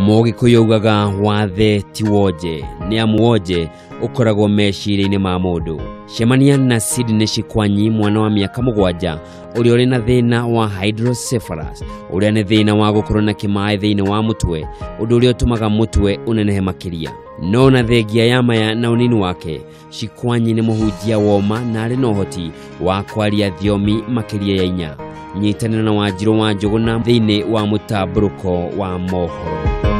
Mũgĩkũyũ ugaga wathe ti Wonje, nĩ amu Wonje ũkoragwo meciria-inĩ ma mũndũ. Cemania na Sydney Shikwanyi, mwana wa mĩaka 7 ũrĩa ũrĩ na thĩna wa hydrocephalus, ũrĩa nĩ thĩna wa gũkorwo na kĩmaĩ thĩinĩ wa mũtwe, ũndũ ũrĩa ũtũmaga mũtwe ũnenehe makĩria. No na thengia ya maya na ũnini wake, Shikwanyi nĩ mũhunjia woma na arĩ na ũhoti wa kwaria thiomi makĩria ya 4. Nyitanĩra na Wanjirũ wa Njũgũna thĩinĩ wa mũtambũrũko wa mohoro.